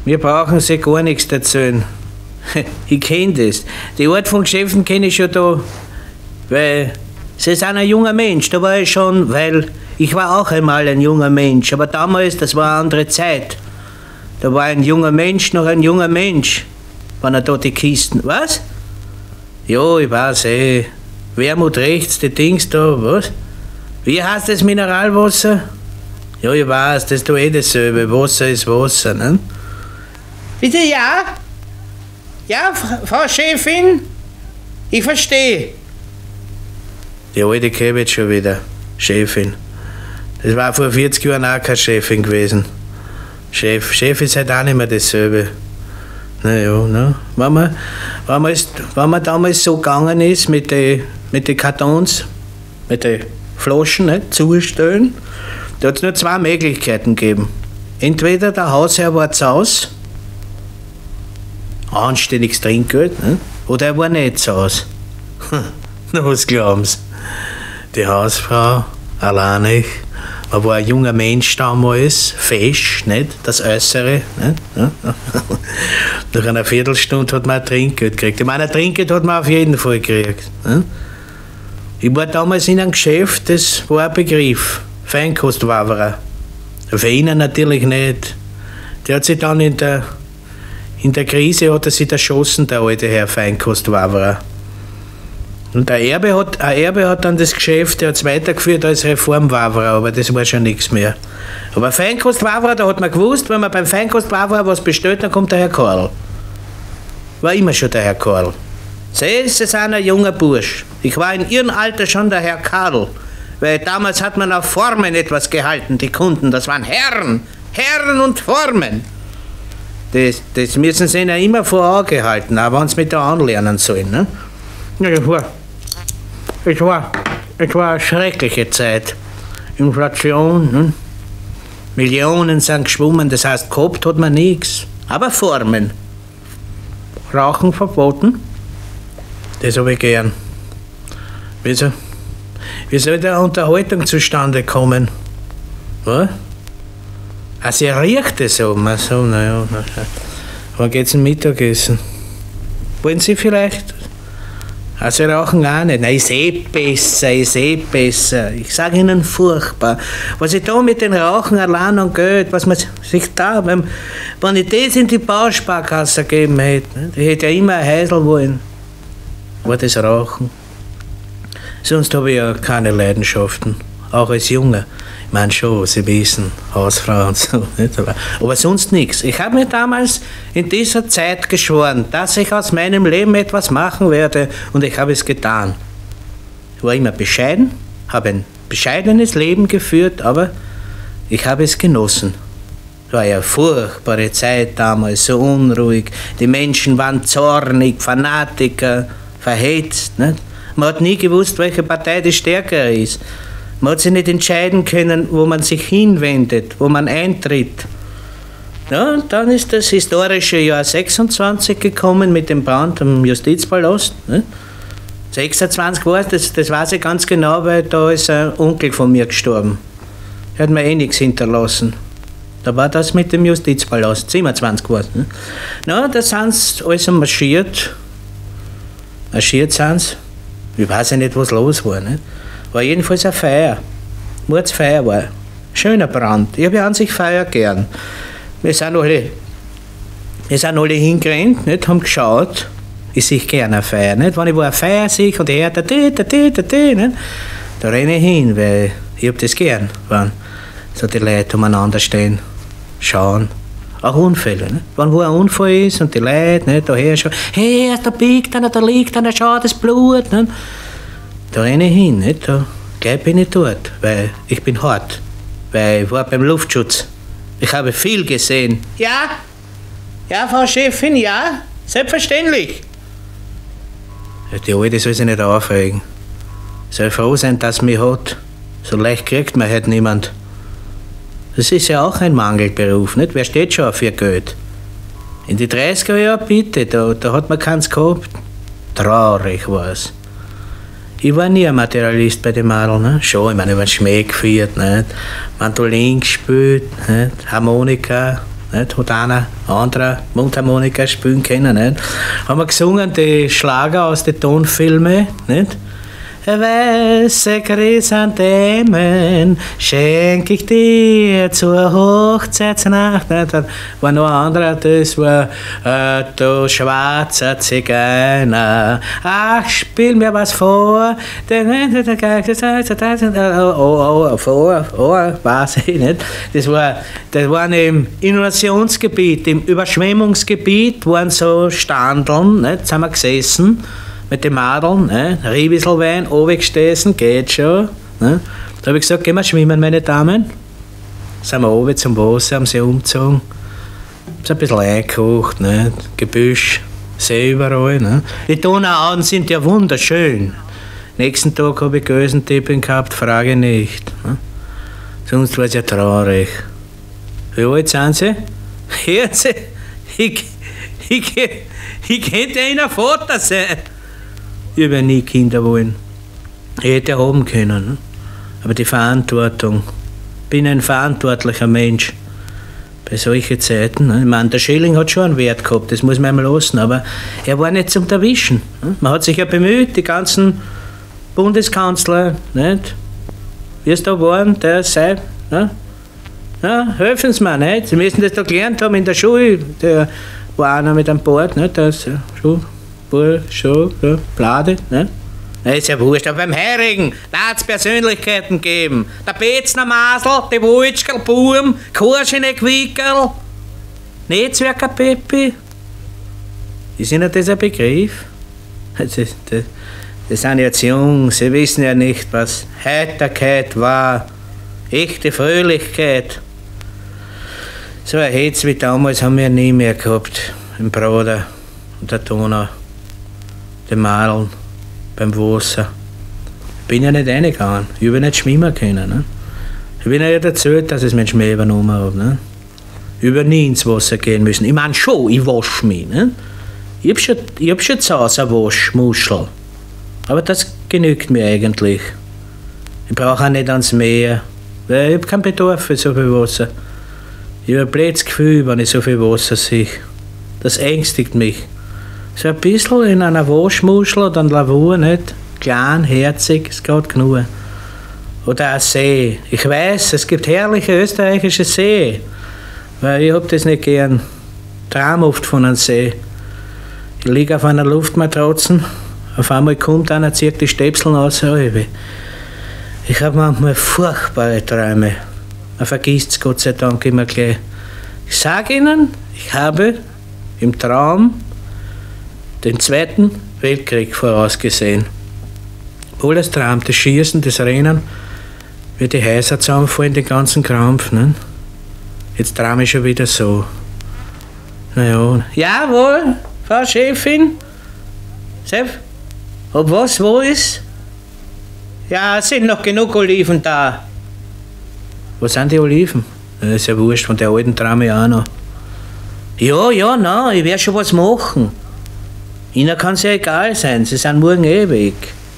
Wir brauchen sie gar nichts erzählen. Ich kenne das. Die Art von Geschäften kenne ich schon da, weil sie sind ein junger Mensch. Da war ich schon, weil ich war auch einmal ein junger Mensch. Aber damals, das war eine andere Zeit. Da war ein junger Mensch noch ein junger Mensch, wenn er da die Kisten... Was? Ja, ich weiß Wermut rechts, die Dings da, was? Wie heißt das Mineralwasser? Ja, ich weiß, das ist doch dasselbe. Wasser ist Wasser, ne? Bitte, ja? Ja, Frau Chefin? Ich verstehe. Die alte käme jetzt schon wieder. Chefin. Das war vor 40 Jahren auch keine Chefin gewesen. Chef ist halt auch nicht mehr dasselbe. Naja, ne? Wenn man damals so gegangen ist mit den Kartons, mit den Flaschen, ne, zustellen, da hat es nur zwei Möglichkeiten gegeben. Entweder der Hausherr war zu Hause, anständiges Trinkgeld, ne, oder er war nicht zu Hause. Na, was glauben Sie? Die Hausfrau, alleinig, man war ein junger Mensch damals, fesch, nicht? Das Äußere. Nicht? Ja. Nach einer Viertelstunde hat man ein Trinkgeld gekriegt. Ich meine, ein Trinkgeld hat man auf jeden Fall gekriegt. Nicht? Ich war damals in einem Geschäft, das war ein Begriff. Feinkostwaverer. Für ihn natürlich nicht. Der hat sich dann in der Krise hat er sich erschossen, der alte Herr Feinkostwaverer. Und ein Erbe hat dann das Geschäft, der hat es weitergeführt als Reformwaverer, aber das war schon nichts mehr. Aber Feinkostwaverer, da hat man gewusst, wenn man beim Feinkostwaverer was bestellt, dann kommt der Herr Karl. War immer schon der Herr Karl. Sie sind ein junger Bursch. Ich war in ihrem Alter schon der Herr Karl, weil damals hat man auf Formen etwas gehalten, die Kunden, das waren Herren und Formen. Das müssen sie ihnen immer vor Augen halten, auch wenn sie mit da anlernen sollen. Ne? Ja, es war eine schreckliche Zeit. Inflation, ne? Millionen sind geschwommen, das heißt, gehabt hat man nichts. Aber Formen. Rauchen verboten, das habe ich gern. Wieso? Wie soll da Unterhaltung zustande kommen? Was? Ah, sie riecht es so. Also, naja. Wann geht's zum Mittagessen? Wollen Sie vielleicht? Also rauchen auch nicht. Nein, ist eh besser. Ich sage Ihnen furchtbar. Was ich da mit den Rauchen allein an Geld, was man sich da, wenn ich das in die Bausparkasse gegeben hätte, ich hätte ja immer ein Häusl wollen, war das Rauchen. Sonst habe ich ja keine Leidenschaften, auch als Junge. Ich meine schon, Sie wissen, Hausfrau und so. Nicht? Aber sonst nichts. Ich habe mir damals in dieser Zeit geschworen, dass ich aus meinem Leben etwas machen werde, und ich habe es getan. Ich war immer bescheiden, habe ein bescheidenes Leben geführt, aber ich habe es genossen. Es war ja eine furchtbare Zeit damals, so unruhig. Die Menschen waren zornig, Fanatiker, verhetzt. Nicht? Man hat nie gewusst, welche Partei die stärkere ist. Man hat sich nicht entscheiden können, wo man sich hinwendet, wo man eintritt. Ja, und dann ist das historische Jahr 26 gekommen mit dem Brand am Justizpalast. Ne? 26 war es, das weiß ich ganz genau, weil da ist ein Onkel von mir gestorben. Er hat mir eh nichts hinterlassen. Da war das mit dem Justizpalast, 27 war es. Ne? Na, da sind sie also marschiert. Marschiert sind sie. Ich weiß ja nicht, was los war. Ne? War jedenfalls eine Feier. Mordsfeier war. Schöner Brand. Ich habe ja an sich Feier gern. Wir sind alle hingerannt, nicht, haben geschaut. Ich sehe gerne eine Feier. Nicht? Wenn ich wo eine Feier sehe und ich höre, nicht? Da renne ich hin, weil ich habe das gern. Wenn so die Leute umeinander stehen, schauen. Auch Unfälle. Nicht? Wenn wo ein Unfall ist und die Leute nicht, daher schauen, hey, da biegt einer, da liegt einer, schau, das Blut. Nicht? Da renne ich hin, nicht? Da gleich bin ich dort, weil ich bin hart. Weil ich war beim Luftschutz. Ich habe viel gesehen. Ja? Ja, Frau Chefin, ja? Selbstverständlich. Die Alte soll sich nicht aufregen. Soll froh sein, dass mich hat. So leicht kriegt man halt niemand. Das ist ja auch ein Mangelberuf, nicht? Wer steht schon auf ihr Geld? In die 30er Jahre bitte, da hat man keins gehabt. Traurig war's. Ich war nie ein Materialist bei den Mädeln. Ne? Schon, ich meine, ich habe Schmäh geführt, nicht? Mandolin gespielt, nicht? Harmonika, nicht? Hat einer andere Mundharmonika spielen können, nicht? Haben wir gesungen, die Schlager aus den Tonfilmen, nicht? Weiße Chrysanthemen schenke ich dir zur Hochzeitsnacht. Da war noch ein anderer, das war du schwarzer Zigeuner. Ach, spiel mir was vor. Weiß ich nicht. Das waren im Inundationsgebiet, im Überschwemmungsgebiet, waren so Standeln, nicht? Da sind wir gesessen. Mit den Madeln, ne? Ein bisschen Wein, runtergestessen, geht schon. Ne? Da habe ich gesagt, gehen wir schwimmen, meine Damen. Sind wir oben zum Wasser, haben sie umgezogen. Haben ein bisschen eingekocht, ne? Gebüsch, See überall. Ne? Die Donauauen sind ja wunderschön. Nächsten Tag habe ich Gösentippen gehabt, frage nicht. Ne? Sonst war es ja traurig. Wie alt sind sie? Hören Sie, ich könnte einer Vater sein. Ich habe nie Kinder wollen. Ich hätte haben können. Ne? Aber die Verantwortung. Ich bin ein verantwortlicher Mensch. Bei solchen Zeiten. Ne? Ich meine, der Schilling hat schon einen Wert gehabt, das muss man ihm lassen. Aber er war nicht zum Erwischen. Ne? Man hat sich ja bemüht, die ganzen Bundeskanzler, nicht? Wie es da waren, der sei. Ne? Ja, helfen Sie mir, nicht? Sie müssen das da gelernt haben in der Schule. Der war einer mit einem Bord, nicht? Das schon, ja, Blade, ne? Das ist ja wurscht, aber beim Hering, da hat es Persönlichkeiten gegeben. Der Betzner Masel, der Wulschkel Buhm, Kurschene Quickerl, Netzwerker Peppi. Ist Ihnen das ein Begriff? Die sind jetzt jung, sie wissen ja nicht, was Heiterkeit war, echte Fröhlichkeit. So ein Hetz wie damals haben wir nie mehr gehabt, im Broder und der Donau. Die Madeln beim Wasser. Ich bin ja nicht reingegangen. Ich habe nicht schwimmen können. Ne? Ich bin ja nicht erzählt, dass ich meinen Schmäh übernommen habe. Ne? Ich habe nie ins Wasser gehen müssen. Ich meine schon, ich wasche mich. Ne? Ich habe schon zu Hause eine Waschmuschel. Aber das genügt mir eigentlich. Ich brauche auch nicht ans Meer. Weil ich habe keinen Bedarf für so viel Wasser. Ich habe ein blödes Gefühl, wenn ich so viel Wasser sehe. Das ängstigt mich. So ein bisschen in einer Waschmuschel oder einer Lavur, nicht? Klein, herzig, es geht genug. Oder ein See. Ich weiß, es gibt herrliche österreichische See. Weil ich hab das nicht gern. Traumhaft von einem See. Ich liege auf einer Luftmatratze, auf einmal kommt einer, zieht die Stäpseln aus. Ich habe manchmal furchtbare Träume. Man vergisst es Gott sei Dank immer gleich. Ich sage Ihnen, ich habe im Traum den Zweiten Weltkrieg vorausgesehen. Alles Traum, das Schießen, das Rennen, wie die Häuser zusammenfallen, den ganzen Krampf. Ne? Jetzt träume ich schon wieder so. Naja, jawohl, Frau Chefin. Chef, ob was wo ist? Ja, es sind noch genug Oliven da. Wo sind die Oliven? Das ist ja wurscht, von der alten träume ich auch noch. Ja, nein, ich werde schon was machen. Ihnen kann es ja egal sein, Sie sind morgen eh weg.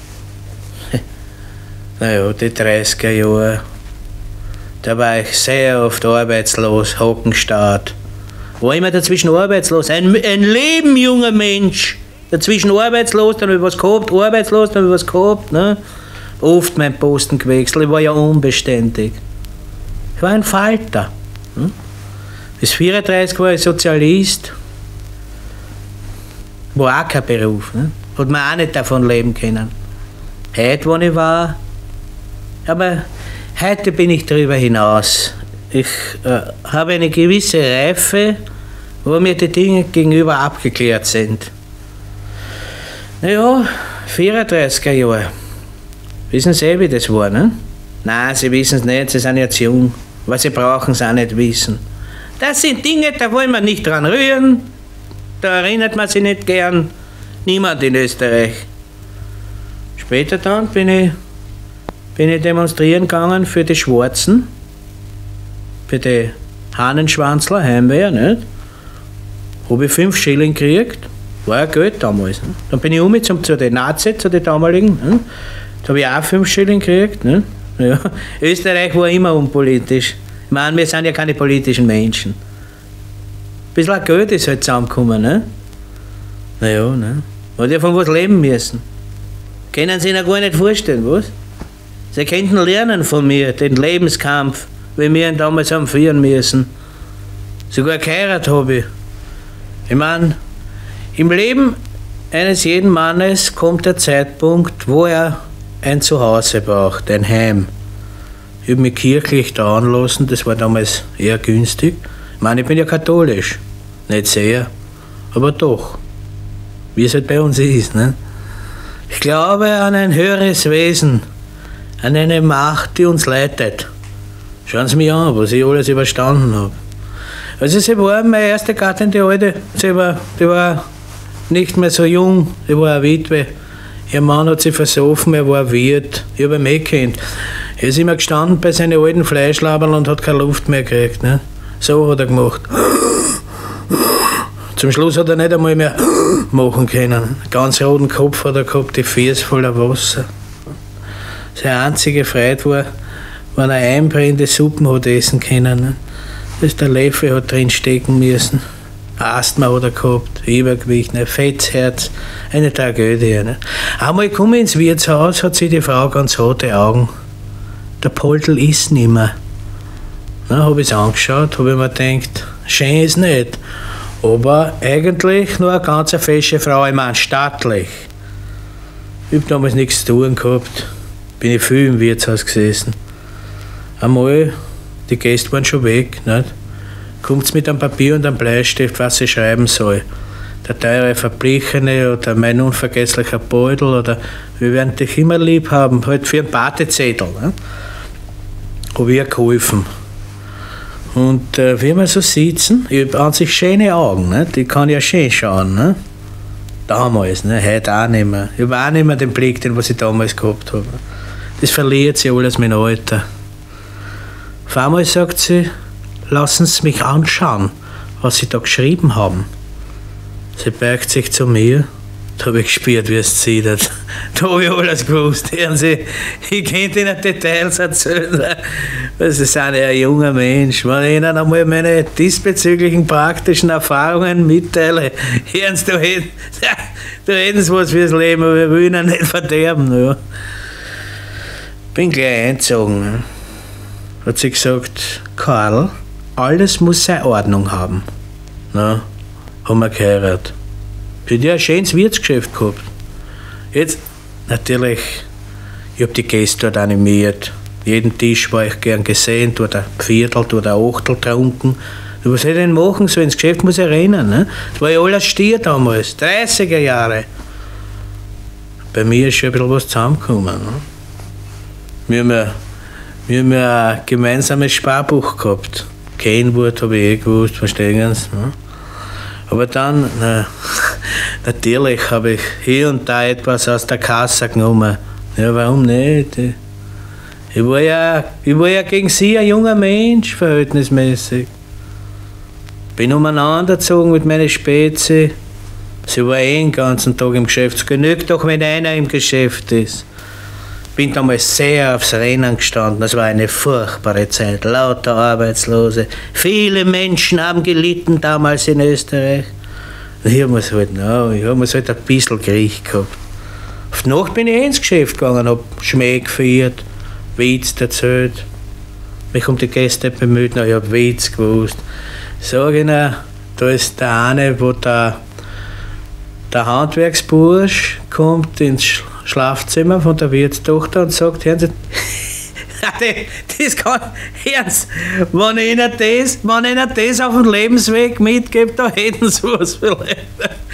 Naja, die 30er Jahre. Da war ich sehr oft arbeitslos, Hockenstaat. War immer dazwischen arbeitslos. Ein Leben, junger Mensch. Dazwischen arbeitslos, dann habe ich was gehabt, arbeitslos, dann habe ich was gehabt. Ne? Oft meinen Posten gewechselt, ich war ja unbeständig. Ich war ein Falter. Bis 34 war ich Sozialist. War auch kein Beruf. Ne? Hat man auch nicht davon leben können. Heute, wo ich war, aber heute bin ich darüber hinaus. Ich habe eine gewisse Reife, wo mir die Dinge gegenüber abgeklärt sind. Naja, 34er Jahre. Wissen Sie wie das war, ne? Nein, Sie wissen es nicht, Sie sind jetzt jung. Was Sie brauchen, Sie auch nicht wissen. Das sind Dinge, da wollen wir nicht dran rühren. Da erinnert man sich nicht gern. Niemand in Österreich. Später dann bin ich demonstrieren gegangen für die Schwarzen, für die Hahnenschwanzler, Heimwehr, nicht? Habe ich 5 Schilling gekriegt, war ja Geld damals. Ne? Dann bin ich zu den Nazis, zu den damaligen, ne? Da habe ich auch 5 Schilling gekriegt. Ne? Ja. Österreich war immer unpolitisch. Ich meine, wir sind ja keine politischen Menschen. bisschen Geld ist halt zusammengekommen, ne? Naja, ne? Hat ja von was leben müssen. Können Sie sich gar nicht vorstellen, was? Sie könnten lernen von mir, den Lebenskampf, wie wir ihn damals haben führen müssen. Sogar geheiratet habe ich. Ich meine, im Leben eines jeden Mannes kommt der Zeitpunkt, wo er ein Zuhause braucht, ein Heim. Ich habe mich kirchlich da anlassen, das war damals eher günstig. Ich meine, ich bin ja katholisch. Nicht sehr, aber doch. Wie es halt bei uns ist, ne? Ich glaube an ein höheres Wesen, an eine Macht, die uns leitet. Schauen Sie mich an, was ich alles überstanden habe. Also sie war meine erste Gattin, die Alte, die war nicht mehr so jung, die war eine Witwe. Ihr Mann hat sie versoffen, er war Wirt, ich habe ihn gekannt. Er ist immer gestanden bei seinen alten Fleischlaberl und hat keine Luft mehr gekriegt. Ne? So hat er gemacht. Zum Schluss hat er nicht einmal mehr machen können. Ganz roten Kopf hat er gehabt, die Füße voller Wasser. Seine einzige Freude war, wenn er einbrennende Suppen hat essen können. Ne? Das der Löffel hat drin stecken müssen. Asthma hat er gehabt, Übergewicht, ein Fettherz, eine Tragödie. Ne? Einmal komme ich ins Wirtshaus, hat sie die Frau ganz rote Augen. Der Poltl ist nimmer. Na, habe ich es angeschaut, habe ich mir gedacht, schön ist nicht. Aber eigentlich nur eine ganz fesche Frau, ich meine stattlich. Ich habe damals nichts zu tun gehabt, bin ich viel im Wirtshaus gesessen. Einmal, die Gäste waren schon weg, nicht? Kommt mit einem Papier und einem Bleistift, was sie schreiben soll. Der teure Verblichene oder mein unvergesslicher Beutel oder wir werden dich immer lieb haben, halt für einen Batezettel. Ne? Habe ich geholfen. Und wie wir so sitzen, ich habe an sich schöne Augen, ne? Die kann ja schön schauen. Ne? Damals, ne? Heute auch nicht mehr. Ich habe auch nicht mehr den Blick, den was ich damals gehabt habe. Das verliert sich alles mit dem Alter. Auf einmal sagt sie, lassen Sie mich anschauen, was Sie da geschrieben haben. Sie beugt sich zu mir. Da habe ich gespürt, wie es zittert. Da habe ich alles gewusst. Hören Sie, ich könnte Ihnen Details erzählen. Sie sind ja ein junger Mensch. Wenn ich Ihnen einmal meine diesbezüglichen praktischen Erfahrungen mitteile, hören Sie, da hätten Sie was fürs Leben, aber wir will Ihnen nicht verderben. Ja. Bin gleich eingezogen. Ne? Hat sie gesagt, Karl, alles muss seine Ordnung haben. Na, haben wir geheiratet. Sie hat ja ein schönes Wirtsgeschäft gehabt. Jetzt, natürlich, ich habe die Gäste dort animiert. Jeden Tisch war ich gern gesehen, dort ein Viertel, dort ein Achtel getrunken. Was hätte ich denn machen sollen? Das Geschäft muss ja rennen. Ne? Das war ja alles Stier damals, 30er Jahre. Bei mir ist schon ein bisschen was zusammengekommen. Ne? Wir haben ja ein gemeinsames Sparbuch gehabt. Kennwort habe ich gewusst, verstehen Sie? Ne? Aber dann, natürlich habe ich hier und da etwas aus der Kasse genommen. Ja, warum nicht? Ich war ja gegen Sie ein junger Mensch, verhältnismäßig. Bin umeinander gezogen mit meiner Spezi. Sie war den ganzen Tag im Geschäft. Es genügt doch, wenn einer im Geschäft ist. Bin damals sehr aufs Rennen gestanden. Das war eine furchtbare Zeit. Lauter Arbeitslose. Viele Menschen haben gelitten damals in Österreich. Ich habe mir halt ein bisschen Griech gehabt. Auf die Nacht bin ich ins Geschäft gegangen, habe Schmäh gefeiert, Witz erzählt. Mich um die Gäste bemüht, ich habe Witz gewusst. Sag ich ihnen, da ist der eine, wo der Handwerksbursch kommt ins Schlafzimmer von der Wirtstochter und sagt, hören Sie, das kann, wenn ich Ihnen das auf dem Lebensweg mitgebe, da hätten Sie was vielleicht.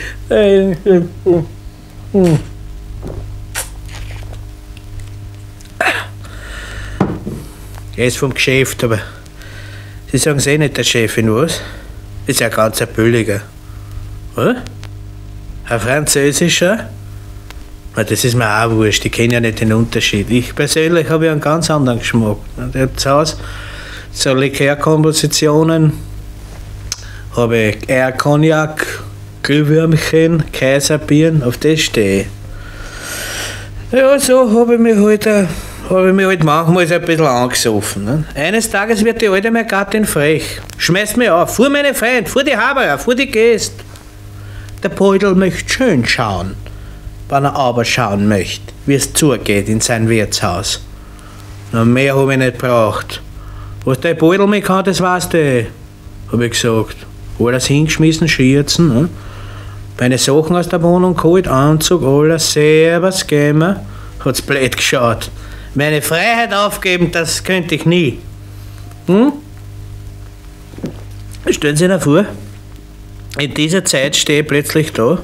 Er ist vom Geschäft, aber Sie sagen es eh nicht der Chefin, was? Ist ja ganz ein billiger. Oder? Ein französischer? Das ist mir auch wurscht, ich kenne ja nicht den Unterschied. Ich persönlich habe ja einen ganz anderen Geschmack. Ich habe zu Hause so Likörkompositionen, habe ich eher Cognac, Glühwürmchen, Kaiserbieren, auf das stehe ich. Ja, so habe ich mich halt habe ich mich halt manchmal so ein bisschen angesoffen. Ne? Eines Tages wird die alte meine Gattin frech. Schmeißt mich auf, vor meine Freunde, vor die Haberer, vor die Gäste. Der Beutel möchte schön schauen, wenn er aber schauen möchte, wie es zugeht in sein Wirtshaus. Na, mehr habe ich nicht gebraucht. Was der Beutel mich kann, das weißt du, habe ich gesagt. Alles hingeschmissen, schürzen. Ne? Meine Sachen aus der Wohnung geholt, Anzug, alles, servus, gehen wir. Hat's blöd geschaut. Meine Freiheit aufgeben, das könnte ich nie. Stellen Sie sich vor, in dieser Zeit stehe ich plötzlich da.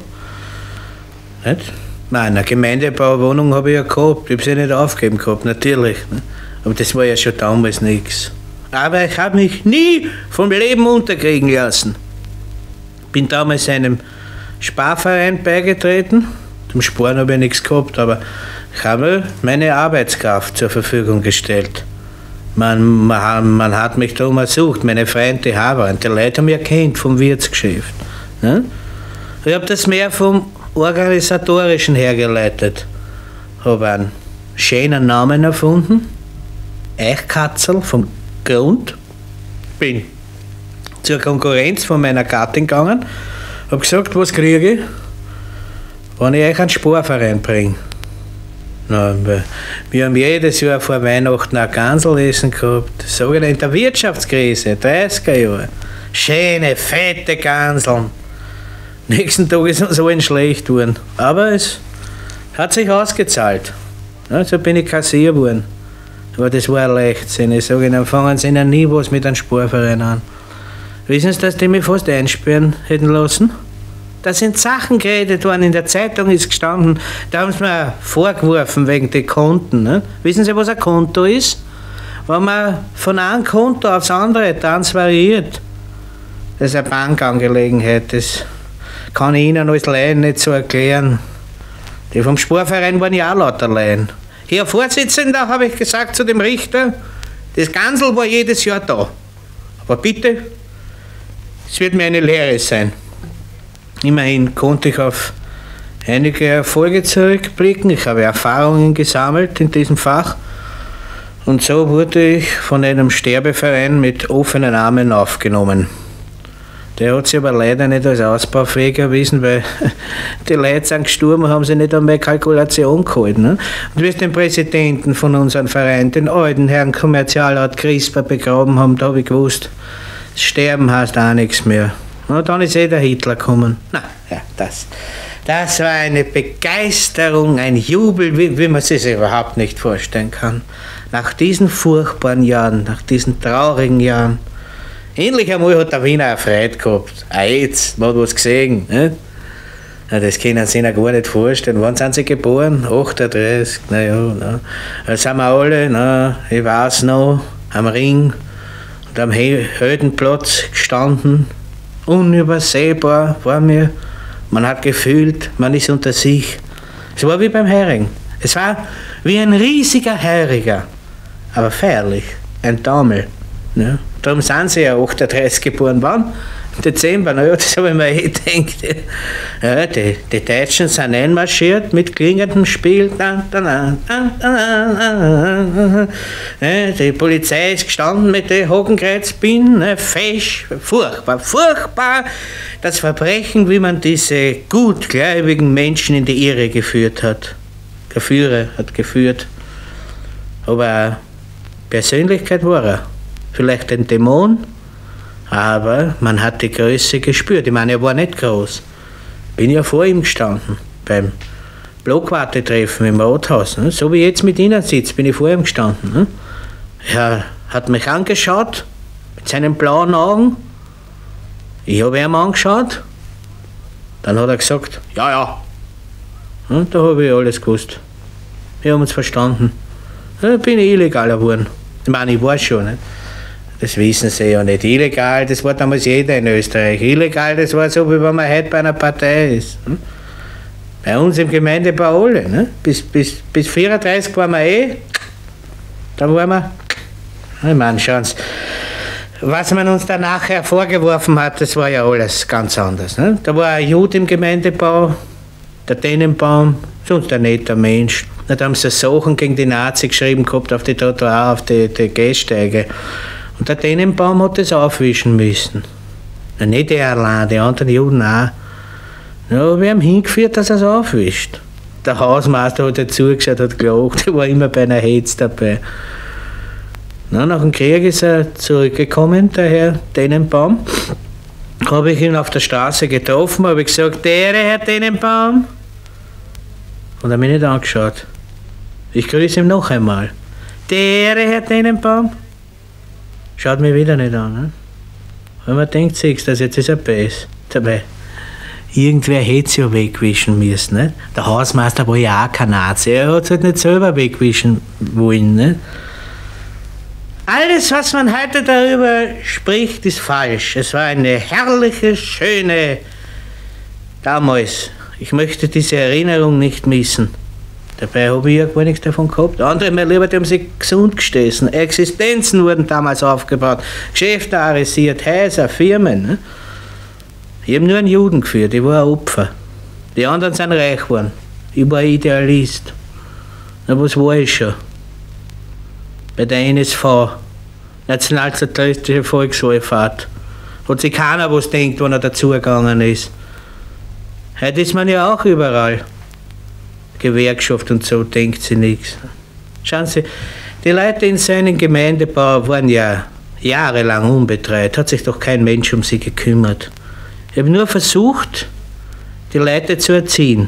Nicht? Nein, eine Gemeindebauwohnung habe ich ja gehabt, ich habe sie nicht aufgegeben gehabt, natürlich. Ne? Aber das war ja schon damals nichts. Aber ich habe mich nie vom Leben unterkriegen lassen. Bin damals einem Sparverein beigetreten. Zum Sparen habe ich nichts gehabt, aber ich habe meine Arbeitskraft zur Verfügung gestellt. Man hat mich darum ersucht, meine Freunde, die Haber, und die Leute haben mich erkannt vom Wirtsgeschäft. Ne? Ich habe das mehr vom Organisatorischen hergeleitet. Habe einen schönen Namen erfunden, Eichkatzel vom Grund. Bin zur Konkurrenz von meiner Gattin gegangen, habe gesagt, was kriege ich, wenn ich euch einen Sparverein bringe. Na, wir haben jedes Jahr vor Weihnachten ein Ganselessen gehabt, sage ich in der Wirtschaftskrise, 30er Jahre. Schöne, fette Ganseln. Nächsten Tag ist uns allen schlecht geworden. Aber es hat sich ausgezahlt. Ja, so bin ich Kassier geworden. Aber das war ein Leichtsinn. Ich sage, dann fangen sie ihnen nie was mit einem Sparverein an. Wissen Sie, dass die mich fast einsperren hätten lassen? Da sind Sachen geredet worden, in der Zeitung ist gestanden, da haben sie mir vorgeworfen wegen den Konten. Ne? Wissen Sie, was ein Konto ist? Wenn man von einem Konto aufs andere transferiert. Das ist eine Bankangelegenheit, das kann ich Ihnen als Laien nicht so erklären. Die vom Sparverein waren ja auch lauter Laien. Herr Vorsitzender, habe ich gesagt zu dem Richter, das Gansel war jedes Jahr da. Aber bitte, es wird mir eine Lehre sein. Immerhin konnte ich auf einige Erfolge zurückblicken. Ich habe Erfahrungen gesammelt in diesem Fach. Und so wurde ich von einem Sterbeverein mit offenen Armen aufgenommen. Der hat sich aber leider nicht als ausbaufähig erwiesen, weil die Leute sind gestorben, haben sie nicht an meine Kalkulation gehalten. Ne? Und wie es den Präsidenten von unserem Verein, den alten Herrn Kommerzialrat Crisper, begraben haben, da habe ich gewusst, das Sterben heißt auch nichts mehr. Und dann ist der Hitler gekommen. Na, ja, das war eine Begeisterung, ein Jubel, wie man sich überhaupt nicht vorstellen kann. Nach diesen furchtbaren Jahren, nach diesen traurigen Jahren. Endlich einmal hat der Wiener eine Freude gehabt. Jetzt, man hat was gesehen. Ne? Ja, das können Sie sich gar nicht vorstellen. Wann sind Sie geboren? 38, naja. Na. Da sind wir alle, na, ich weiß noch, am Ring und am Heldenplatz gestanden. Unübersehbar war mir. Man hat gefühlt, man ist unter sich. Es war wie beim Hering. Es war wie ein riesiger Heuriger, aber feierlich, ein Taumel. Ja. Darum sind sie ja 38 geboren. Wann? Im Dezember, naja, das habe ich mir gedacht. Ja, die Deutschen sind einmarschiert mit klingendem Spiel. Die Polizei ist gestanden mit den Hakenkreuzbinden, fesch, furchtbar, furchtbar. Das Verbrechen, wie man diese gutgläubigen Menschen in die Irre geführt hat. Geführt. Aber Persönlichkeit war er. Vielleicht ein Dämon, aber man hat die Größe gespürt. Ich meine, er war nicht groß. Bin ja vor ihm gestanden, beim Blockwartetreffen im Rathaus. Ne? So wie ich jetzt mit Ihnen sitze, bin ich vor ihm gestanden. Ne? Er hat mich angeschaut, mit seinen blauen Augen. Ich habe ihn angeschaut. Dann hat er gesagt, ja, ja. Und da habe ich alles gewusst. Wir haben uns verstanden. Da bin ich illegaler geworden. Ich meine, ich war schon. Nicht? Das wissen Sie ja nicht. Illegal, das war damals jeder in Österreich. Illegal, das war so, wie wenn man heute bei einer Partei ist. Bei uns im Gemeindebau alle. Ne? Bis 34 waren wir dann waren wir. Ich meine, schauen Sie, was man uns dann nachher vorgeworfen hat, das war ja alles ganz anders. Ne? Da war ein Jude im Gemeindebau, der Tannenbaum, sonst ein netter Mensch. Da haben sie Sachen gegen die Nazis geschrieben gehabt auf die Trottoir, auf die Gehsteige. Und der Tannenbaum hat das aufwischen müssen. Ja, nicht er allein, die anderen Juden auch. Ja, wir haben hingeführt, dass er es aufwischt. Der Hausmeister hat dazugeschaut, hat gelacht, der war immer bei einer Hetz dabei. Na, nach dem Krieg ist er zurückgekommen, der Herr Tannenbaum. Habe ich ihn auf der Straße getroffen, habe ich gesagt, der Herr Tannenbaum. Und er hat mich nicht angeschaut. Ich grüße ihn noch einmal. Der Herr Tannenbaum. Schaut mich wieder nicht an. Ne? Weil man denkt, siehst du, jetzt ist er Bess dabei. Irgendwer hätte es ja wegwischen müssen. Ne? Der Hausmeister war ja auch kein Nazi. Er hat es halt nicht selber wegwischen wollen. Ne? Alles, was man heute darüber spricht, ist falsch. Es war eine herrliche, schöne damals. Ich möchte diese Erinnerung nicht missen. Dabei habe ich ja gar nichts davon gehabt. Andere, mein Lieber, die haben sich gesund gestoßen. Existenzen wurden damals aufgebaut. Geschäfte arisiert, Häuser, Firmen. Ne? Ich habe nur einen Juden geführt, ich war ein Opfer. Die anderen sind reich geworden. Ich war ein Idealist. Na, was war ich schon? Bei der NSV, Nationalsozialistische Volkswohlfahrt, hat sich keiner was denkt, wenn er dazugegangen ist. Heute ist man ja auch überall. Gewerkschaft und so, denkt sie nichts. Schauen Sie, die Leute in seinem Gemeindebau waren ja jahrelang unbetreut, hat sich doch kein Mensch um sie gekümmert. Ich habe nur versucht, die Leute zu erziehen.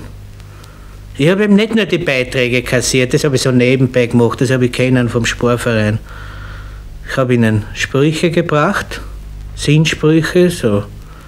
Ich habe eben nicht nur die Beiträge kassiert, das habe ich so nebenbei gemacht, das habe ich kennen vom Sportverein. Ich habe ihnen Sprüche gebracht, Sinnsprüche, so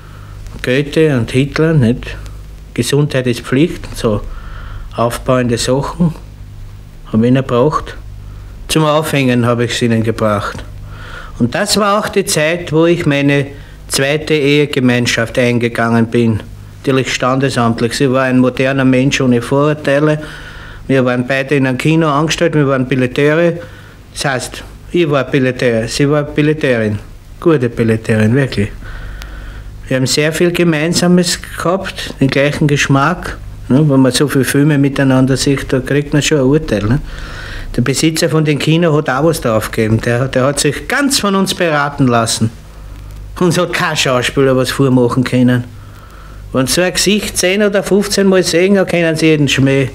Goethe und Hitler, nicht? Gesundheit ist Pflicht, so aufbauende Sachen habe ich ihnen gebracht. Zum Aufhängen habe ich es ihnen gebracht. Und das war auch die Zeit, wo ich meine zweite Ehegemeinschaft eingegangen bin. Natürlich standesamtlich. Sie war ein moderner Mensch ohne Vorurteile. Wir waren beide in einem Kino angestellt, wir waren Billeteure. Das heißt, ich war Billeteur, sie war Billeterin. Gute Billeterin, wirklich. Wir haben sehr viel Gemeinsames gehabt, den gleichen Geschmack. Ne, wenn man so viele Filme miteinander sieht, da kriegt man schon ein Urteil. Ne? Der Besitzer von dem Kino hat auch was drauf gegeben. Der hat sich ganz von uns beraten lassen. Uns hat kein Schauspieler was vormachen können. Wenn so ein Gesicht 10 oder 15 Mal sehen, dann können sie jeden Schmäh.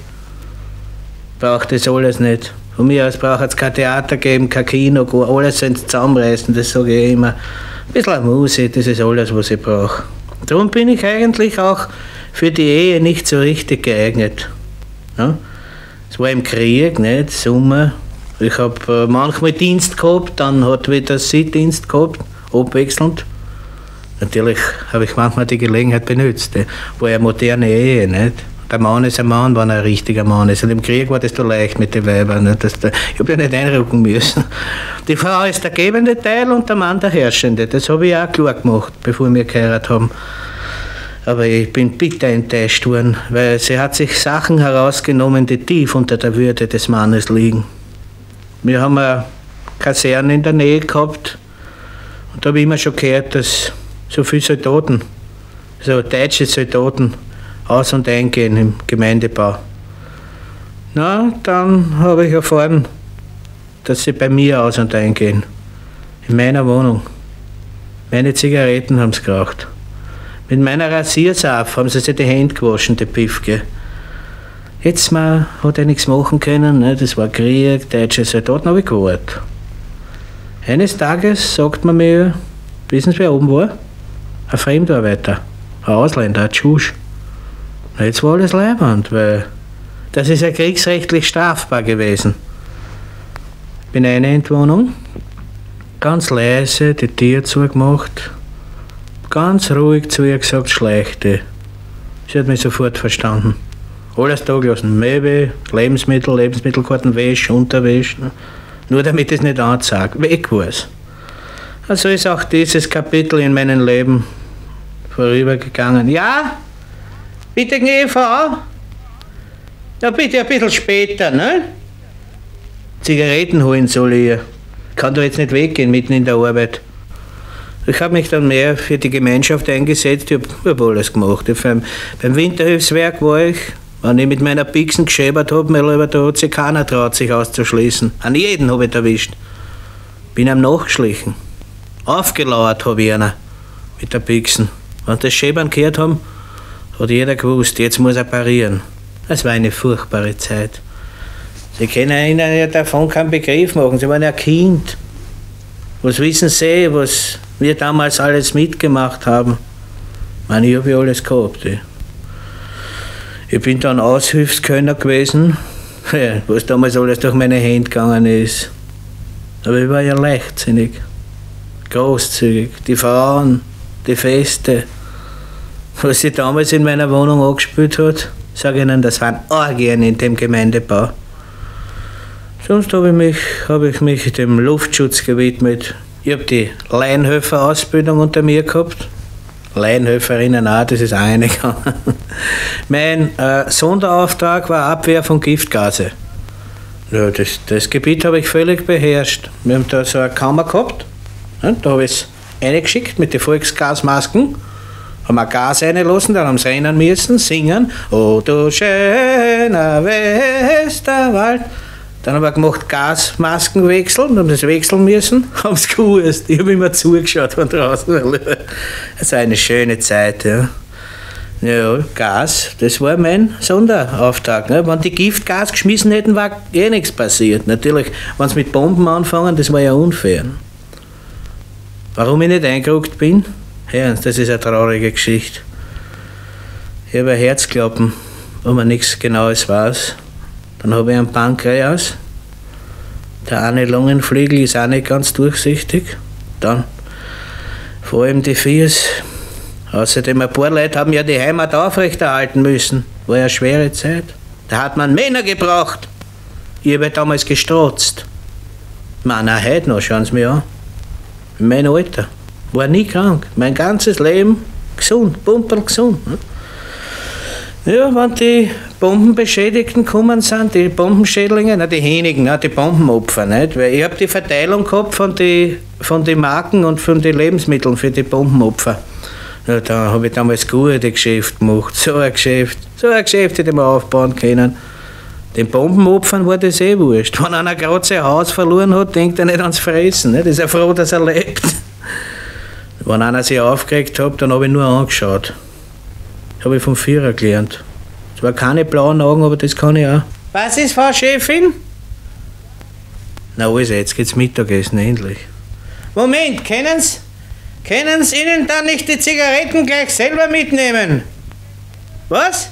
Braucht das alles nicht. Von mir aus braucht es kein Theater geben, kein Kino, alles sollen sie zusammenreißen, das sage ich immer. Ein bisschen Musik, das ist alles, was ich brauche. Darum bin ich eigentlich auch für die Ehe nicht so richtig geeignet. Ja? Es war im Krieg, nicht? Sommer. Ich habe manchmal Dienst gehabt, dann hat wieder sie Dienst gehabt, abwechselnd. Natürlich habe ich manchmal die Gelegenheit benutzt. War ja eine moderne Ehe, nicht? Der Mann ist ein Mann, wenn er ein richtiger Mann ist. Und im Krieg war das so leicht mit den Weibern. Nicht? Ich habe ja nicht einrücken müssen. Die Frau ist der gebende Teil und der Mann der Herrschende. Das habe ich auch klar gemacht, bevor wir geheiratet haben. Aber ich bin bitter enttäuscht worden, weil sie hat sich Sachen herausgenommen, die tief unter der Würde des Mannes liegen. Wir haben eine Kaserne in der Nähe gehabt und da habe ich immer schon gehört, dass so viele Soldaten, also deutsche Soldaten, aus- und eingehen im Gemeindebau. Na, dann habe ich erfahren, dass sie bei mir aus- und eingehen. In meiner Wohnung. Meine Zigaretten haben sie geraucht. Mit meiner Rasiersaf haben sie sich die Hände gewaschen, die Pifke. Jetzt mal hat er nichts machen können, ne? Das war Krieg, deutsche Soldaten, habe ich gewartet. Eines Tages sagt man mir, wissen Sie, wer oben war? Ein Fremdarbeiter, ein Ausländer, ein Tschusch. Jetzt war alles leibend, weil das ist ja kriegsrechtlich strafbar gewesen. Ich bin rein in die Wohnung, ganz leise, die Tür zugemacht, ganz ruhig zu ihr gesagt, schleichte. Sie hat mich sofort verstanden. Alles da gelassen, Möbel, Lebensmittel, Lebensmittelkarten, Wäsche, Unterwäsche. Nur damit ich es nicht anzeige. Weg war es. Also ist auch dieses Kapitel in meinem Leben vorübergegangen. Ja? Bitte, Frau? Ja, bitte ein bisschen später, ne? Zigaretten holen soll ich. Ich kann da jetzt nicht weggehen, mitten in der Arbeit. Ich habe mich dann mehr für die Gemeinschaft eingesetzt, ich habe alles gemacht. Beim Winterhilfswerk war ich, Wenn ich mit meiner Pixen geschäbert hab, da hat sich keiner traut, sich auszuschließen. An jeden hab ich erwischt. Bin ihm nachgeschlichen. Aufgelauert hab ich einer mit der Pixen. Wenn das Schäbern gehört haben, hat jeder gewusst, jetzt muss er parieren. Das war eine furchtbare Zeit. Sie können Ihnen ja davon keinen Begriff machen. Sie waren ja ein Kind. Was wissen Sie, was wir damals alles mitgemacht haben? Ich habe ja alles gehabt. Ich bin dann Aushilfskönner gewesen, was damals alles durch meine Hände gegangen ist. Aber ich war ja leichtsinnig, großzügig. Die Frauen, die Feste, was sie damals in meiner Wohnung angespielt hat, sage ich Ihnen, das waren Orgien in dem Gemeindebau. Sonst habe ich mich dem Luftschutz gewidmet. Ich habe die Laienhöfer-Ausbildung unter mir gehabt. Laienhöferinnen auch, das ist eingegangen. Mein Sonderauftrag war Abwehr von Giftgase. Ja, das Gebiet habe ich völlig beherrscht. Wir haben da so eine Kammer gehabt. Ja, da habe ich es reingeschickt mit den Volksgasmasken. Haben wir Gas reinlassen, dann haben sie rennen müssen, singen. Oh, du schöner Westerwald. Dann haben wir gemacht Gasmasken wechseln, haben sie wechseln müssen, haben es gewusst. Ich habe immer zugeschaut von draußen. Das war eine schöne Zeit, ja. Ja, Gas, das war mein Sonderauftrag. Ne? Wenn die Giftgas geschmissen hätten, war nichts passiert. Natürlich, wenn sie mit Bomben anfangen, das war ja unfair. Warum ich nicht eingerückt bin? Ja, das ist eine traurige Geschichte. Ich habe ein Herzklappen, wo man nichts Genaues weiß. Dann habe ich einen Pankreas. Der eine Lungenflügel ist auch nicht ganz durchsichtig. Dann vor allem die Fiers. Außerdem ein paar Leute haben ja die Heimat aufrechterhalten müssen. War ja eine schwere Zeit. Da hat man Männer gebraucht. Ich habe damals gestrotzt. Man, auch heute noch, schauen Sie mich an. In meinem Alter. War nie krank. Mein ganzes Leben gesund, pumperlgesund. Ja, wenn die Bombenbeschädigten gekommen sind, die Bombenschädlinge, diejenigen, die Bombenopfer, nicht? Weil ich habe die Verteilung gehabt von den Marken und von den Lebensmitteln für die Bombenopfer. Ja, da habe ich damals gute Geschäfte gemacht, so ein Geschäft hätte ich mir aufbauen können. Den Bombenopfern war das eh wurscht. Wenn einer gerade sein Haus verloren hat, denkt er nicht ans Fressen. Nicht? Ist er froh, dass er lebt. Wenn einer sich aufgeregt hat, dann habe ich nur angeschaut. Das habe ich vom Führer gelernt. Es war keine blauen Augen, aber das kann ich auch. Was ist, Frau Chefin? Na also, jetzt geht's Mittagessen, endlich. Moment, können Sie Ihnen dann nicht die Zigaretten gleich selber mitnehmen? Was?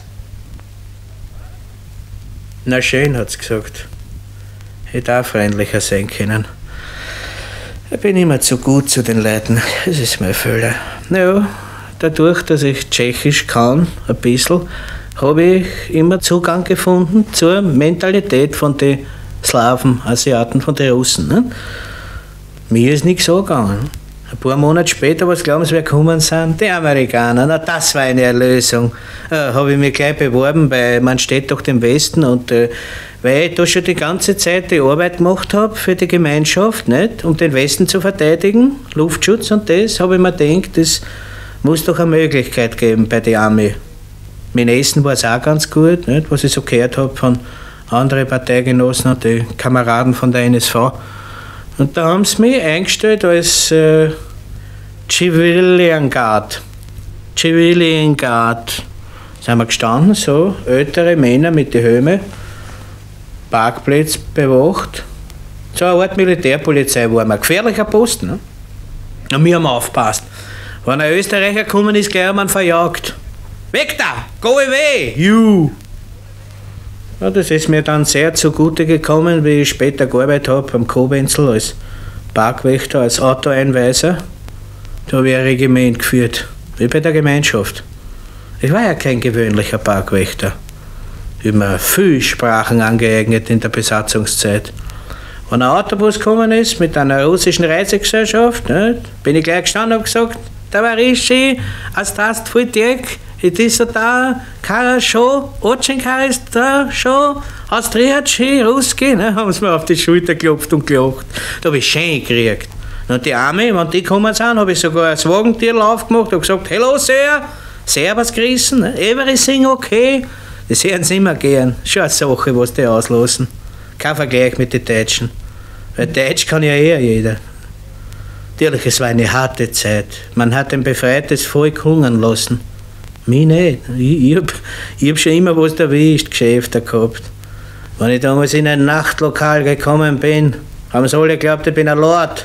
Na schön, hat's gesagt. Hätte auch freundlicher sein können. Ich bin immer zu gut zu den Leuten, das ist mein Fehler. Ja, dadurch, dass ich Tschechisch kann, ein bisschen, habe ich immer Zugang gefunden zur Mentalität von den Slawen, Asiaten, von den Russen. Ne? Mir ist nichts so gegangen. Ein paar Monate später, was glauben Sie, wer gekommen sind? Die Amerikaner. Na, das war eine Erlösung. Habe ich mich gleich beworben, weil man steht doch dem Westen und weil ich da schon die ganze Zeit die Arbeit gemacht habe für die Gemeinschaft, nicht? Um den Westen zu verteidigen, Luftschutz und das, habe ich mir gedacht, das muss doch eine Möglichkeit geben bei der Armee. Mit Essen war es auch ganz gut, nicht? Was ich so gehört habe von anderen Parteigenossen und den Kameraden von der NSV. Und da haben sie mich eingestellt als Civilian Guard. Civilian Guard. Da sind wir gestanden, so ältere Männer mit den Helmen, Parkplätze bewacht. So eine Art Militärpolizei war ein gefährlicher Posten. Ne? Und wir haben aufgepasst. Wenn ein Österreicher gekommen ist, gleich haben wir ihn verjagt. Weg da! Go away! You! Ja, das ist mir dann sehr zugute gekommen, wie ich später gearbeitet habe am Kobenzl als Parkwächter, als Autoeinweiser. Da habe ich ein Regiment geführt, wie bei der Gemeinschaft. Ich war ja kein gewöhnlicher Parkwächter. Ich habe mir viele Sprachen angeeignet in der Besatzungszeit. Wenn ein Autobus gekommen ist mit einer russischen Reisegesellschaft, ne, bin ich gleich gestanden und habe gesagt, Tavarishi, Astastfujtek, Itisota, Karascho, Otschenkaristascho, Austriaci, Ruski, ne, haben sie mir auf die Schulter geklopft und gelacht. Da habe ich schön gekriegt. Und die Arme, wenn die gekommen sind, habe ich sogar das Wagentierl aufgemacht und gesagt, hello, Sir, Servus, grüßen, everything okay. Das hören sie immer gern. Schon eine Sache, was die auslassen. Kein Vergleich mit den Deutschen. Weil Deutsch kann ja eher jeder. Natürlich, es war eine harte Zeit. Man hat ein befreites Volk hungern lassen. Mich nicht. Ich hab schon immer was erwischt, Geschäfte gehabt. Wenn ich damals in ein Nachtlokal gekommen bin, haben sie alle geglaubt, ich bin ein Lord.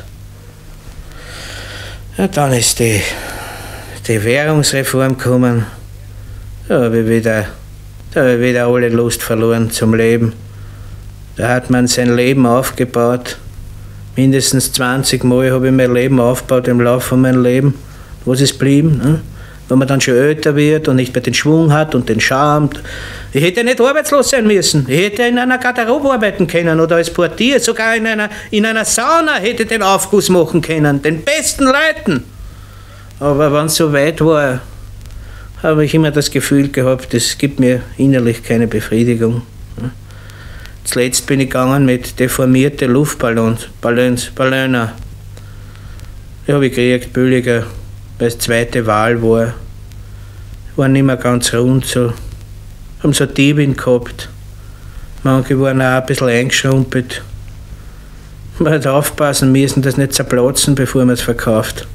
Ja, dann ist die Währungsreform gekommen. Da habe ich wieder alle Lust verloren zum Leben. Da hat man sein Leben aufgebaut. Mindestens 20 Mal habe ich mein Leben aufgebaut im Laufe von meinem Leben. Was ist geblieben? Ne? Wenn man dann schon älter wird und nicht mehr den Schwung hat und den Charme. Ich hätte nicht arbeitslos sein müssen. Ich hätte in einer Garderobe arbeiten können oder als Portier, sogar in einer Sauna hätte ich den Aufguss machen können. Den besten Leuten. Aber wenn es so weit war, habe ich immer das Gefühl gehabt, das gibt mir innerlich keine Befriedigung. Zuletzt bin ich gegangen mit deformierten Luftballons, Ballöner. Die habe ich gekriegt, billiger, weil es zweite Wahl war. Waren nicht mehr ganz rund, so. Haben so Diebin gehabt. Manche waren auch ein bisschen eingeschrumpelt. Man hat aufpassen müssen, dass nicht zerplatzen, bevor man es verkauft.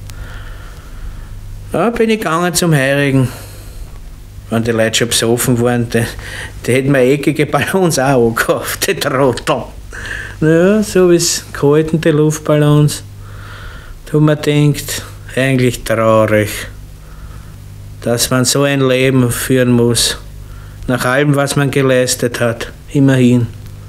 Da bin ich gegangen zum Heurigen. Wenn die Leute schon besoffen waren, die hätten mir eckige Ballons auch angekauft, die Trottel. Ja, so wie es gehalten, die Luftballons. Da hat man gedacht, eigentlich traurig, dass man so ein Leben führen muss. Nach allem, was man geleistet hat, immerhin.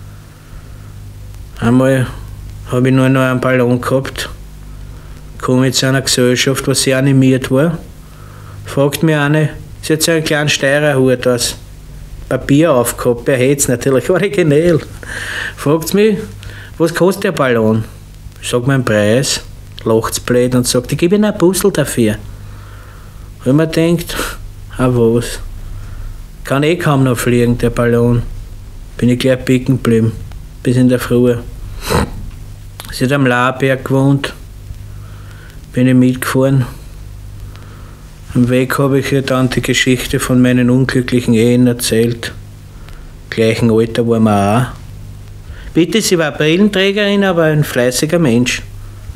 Einmal habe ich nur noch einen Ballon gehabt, komme ich zu einer Gesellschaft, was sehr animiert war. Fragt mich eine, sie hat so einen kleinen Steirerhut aus Papier aufgehabt, er hätte es natürlich originell. Fragt mich, was kostet der Ballon? Ich sage meinen Preis, lacht blöd und sagt, ich gebe Ihnen ein Puzzle dafür. Wenn man denkt, was? Kann kaum noch fliegen, der Ballon. Bin ich gleich bicken geblieben, bis in der Früh. Sie hat am Laberg gewohnt, bin ich mitgefahren. Am Weg habe ich ihr dann die Geschichte von meinen unglücklichen Ehen erzählt. Im gleichen Alter waren wir auch. Bitte, sie war Brillenträgerin, aber ein fleißiger Mensch.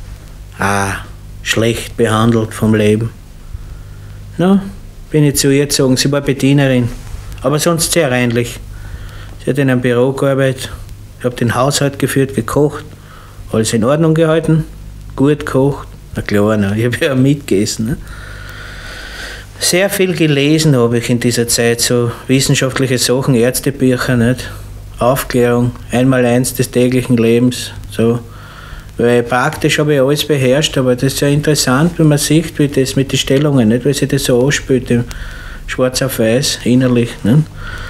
Schlecht behandelt vom Leben. Na, bin ich zu ihr gezogen, sie war Bedienerin, aber sonst sehr reinlich. Sie hat in einem Büro gearbeitet, ich habe den Haushalt geführt, gekocht, alles in Ordnung gehalten, gut gekocht. Na klar, ich habe ja mitgegessen. Ne? Sehr viel gelesen habe ich in dieser Zeit, so wissenschaftliche Sachen, Ärztebücher, nicht? Aufklärung, 1x1 des täglichen Lebens. So. Weil praktisch habe ich alles beherrscht, aber das ist ja interessant, wenn man sieht, wie das mit den Stellungen, nicht? Weil sich das so anspielt, schwarz auf weiß, innerlich. Nicht?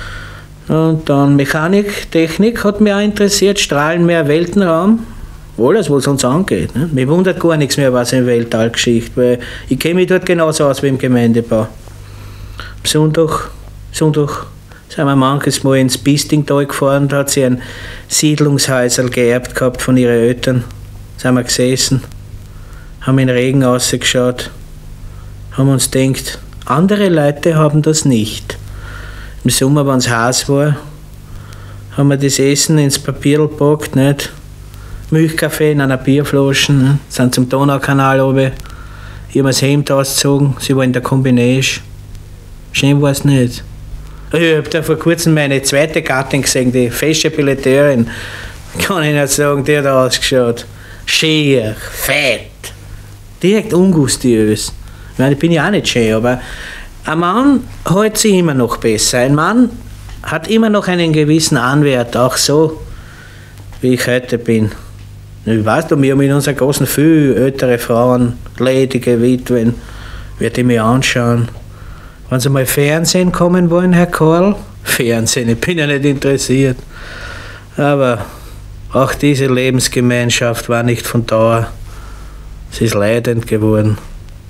Und dann Mechanik, Technik hat mich auch interessiert, Strahlenmeer, Weltenraum. Alles, was uns angeht. Ne? Mir wundert gar nichts mehr, was in Weltallgeschichte, weil ich kenne mich dort genauso aus wie im Gemeindebau. Am Sonntag sind wir manches Mal ins Bistingtal gefahren, da hat sie ein Siedlungshäusl geerbt gehabt von ihren Eltern. Da sind wir gesessen, haben in den Regen rausgeschaut, haben uns gedacht, andere Leute haben das nicht. Im Sommer, wenn es heiß war, haben wir das Essen ins Papier gepackt, nicht? Milchkaffee in einer Bierflasche, ne? Sind zum Donaukanal runter. Ich habe das Hemd ausgezogen, sie war in der Kombination. Schön war es nicht. Ich habe da vor kurzem meine zweite Gattin gesehen, die fesche Billetteurin. Kann ich nicht sagen, die hat ausgeschaut. Schier, fett, direkt ungustiös. Ich meine, ich bin ja auch nicht schön, aber ein Mann hält sich immer noch besser. Ein Mann hat immer noch einen gewissen Anwert, auch so, wie ich heute bin. Ich weiß, wir haben in unserer Großen viel ältere Frauen, ledige Witwen, werde ich mir anschauen. Wenn Sie mal Fernsehen kommen wollen, Herr Karl, Fernsehen, ich bin ja nicht interessiert. Aber auch diese Lebensgemeinschaft war nicht von Dauer. Sie ist leidend geworden.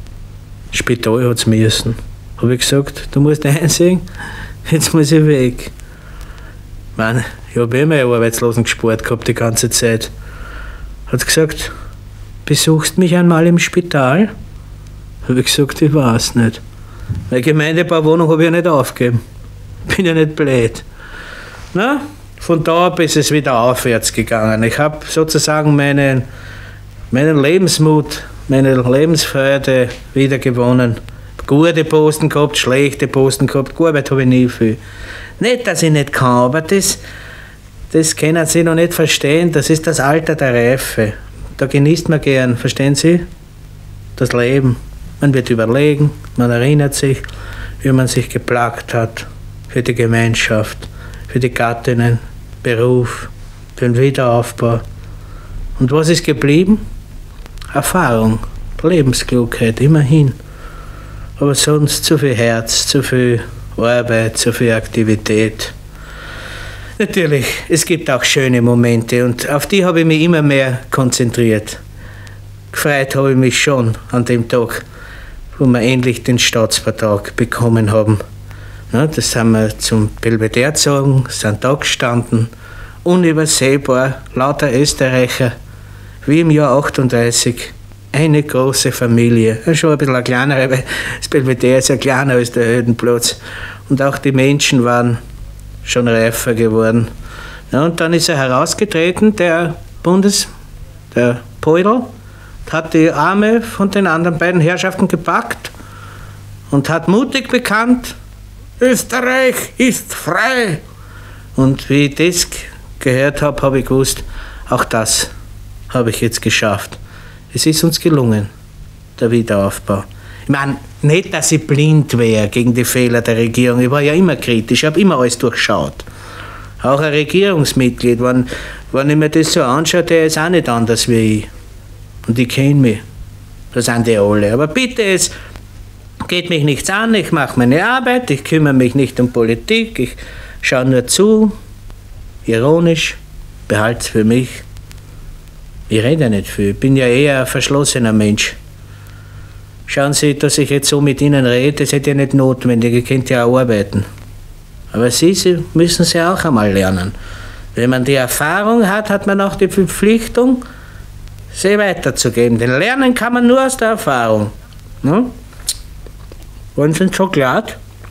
Spital hat es müssen. Habe ich gesagt, du musst einsehen, jetzt muss ich weg. Ich meine, ich habe immer Arbeitslosen gespart gehabt die ganze Zeit. Hat gesagt, besuchst mich einmal im Spital? Habe ich gesagt, ich weiß nicht. Meine Gemeindebauwohnung habe ich ja nicht aufgegeben. bin ja nicht blöd. Na? Von da ab ist es wieder aufwärts gegangen. Ich habe sozusagen meinen Lebensmut, meine Lebensfreude wieder gewonnen. Gute Posten gehabt, schlechte Posten gehabt, gearbeitet habe ich nie viel. Nicht, dass ich nicht kann, aber das können Sie noch nicht verstehen. Das ist das Alter der Reife. Da genießt man gern, verstehen Sie? Das Leben. Man wird überlegen, man erinnert sich, wie man sich geplagt hat für die Gemeinschaft, für die Gattinnen, Beruf, für den Wiederaufbau. Und was ist geblieben? Erfahrung, Lebensklugheit, immerhin. Aber sonst zu viel Herz, zu viel Arbeit, zu viel Aktivität. Natürlich, es gibt auch schöne Momente und auf die habe ich mich immer mehr konzentriert. Gefreut habe ich mich schon an dem Tag, wo wir endlich den Staatsvertrag bekommen haben. Ja, das haben wir zum Belvedere gezogen, sind da gestanden, unübersehbar, lauter Österreicher, wie im Jahr 38, eine große Familie. Ja, schon ein bisschen eine kleinere, weil das Belvedere ist ja kleiner als der Ödenplatz. Und auch die Menschen waren schon reifer geworden. Ja, und dann ist er herausgetreten, der Poidl, hat die Arme von den anderen beiden Herrschaften gepackt und hat mutig bekannt, Österreich ist frei. Und wie ich das gehört habe, habe ich gewusst, auch das habe ich jetzt geschafft. Es ist uns gelungen, der Wiederaufbau. Ich meine, nicht, dass ich blind wäre gegen die Fehler der Regierung. Ich war ja immer kritisch, ich habe immer alles durchschaut. Auch ein Regierungsmitglied, wenn ich mir das so anschaue, der ist auch nicht anders wie ich. Und die kennen mich. Das sind die alle. Aber bitte, es geht mich nichts an, ich mache meine Arbeit, ich kümmere mich nicht um Politik, ich schaue nur zu, ironisch, behalte es für mich. Ich rede ja nicht viel, ich bin ja eher ein verschlossener Mensch. Schauen Sie, dass ich jetzt so mit Ihnen rede, das ist ja nicht notwendig, ihr könnt ja auch arbeiten. Aber Sie müssen es ja auch einmal lernen. Wenn man die Erfahrung hat, hat man auch die Verpflichtung, sie weiterzugeben. Denn lernen kann man nur aus der Erfahrung. Hm? Wollen Sie einen Schokolade?